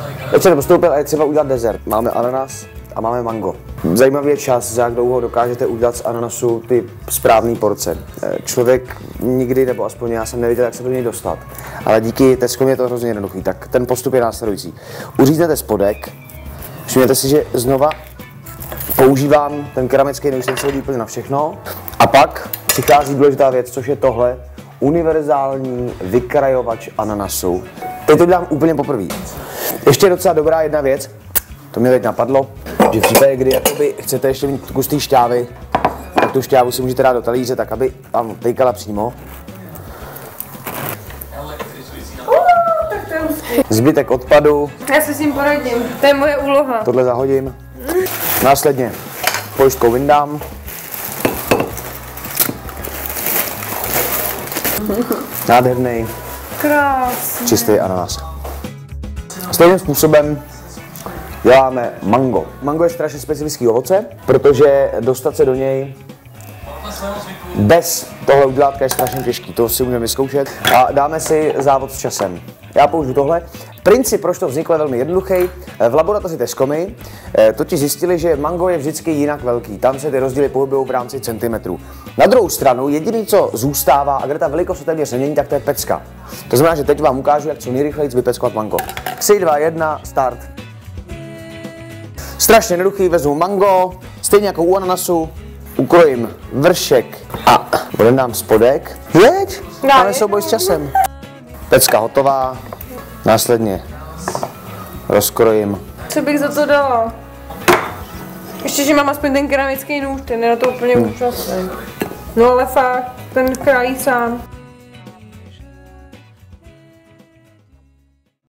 Teď se nepostoupil a je třeba udělat dezert. Máme ananas a máme mango. Zajímavý je čas, za jak dlouho dokážete udělat z ananasu ty správné porce. Člověk nikdy, nebo aspoň já jsem nevěděl, jak se do něj dostat. Ale díky Tesco je to hrozně jednoduchý. Tak ten postup je následující. Uříznete spodek, všimněte si, že znova používám ten keramický nůž, ten se hodí úplně na všechno. A pak přichází důležitá věc, což je tohle. Univerzální vykrajovač ananasu. Teď to dělám úplně poprvé. Ještě docela dobrá jedna věc, to mě teď napadlo, že v případě, kdy jakoby chcete ještě mít kus té šťávy, tak tu šťávu si můžete dát do talíře, tak aby vám tejkala přímo. Tak to je hustý. Zbytek odpadu. Já se s tím poradím, to je moje úloha. Tohle zahodím. Následně pojistkou vyndám. Nádherný, Krásný. čistý ananas. Stejným způsobem děláme mango. Mango je strašně specifický ovoce, protože dostat se do něj bez tohle udlátka je strašně těžký, to si můžeme vyzkoušet. A dáme si závod s časem. Já použiju tohle. Princip, proč to vzniklo, je velmi jednoduchý. V laboratoři Tescomy totiž zjistili, že mango je vždycky jinak velký. Tam se ty rozdíly pohybují v rámci centimetrů. Na druhou stranu, jediný, co zůstává a kde ta velikost se téměř nemění, tak to je pecka. To znamená, že teď vám ukážu, jak co nejrychleji vypeckovat mango. 3, 2, 1, start. Strašně jednoduchý, vezmu mango, stejně jako u ananasu, ukrojím vršek a dám spodek. Jeď, máme souboj s časem. Pecka hotová, následně rozkrojím. Co bych za to dala? Ještě, že mám aspoň ten keramický nůž, ten je na to úplně úžasný. No ale fakt, ten krájí sám.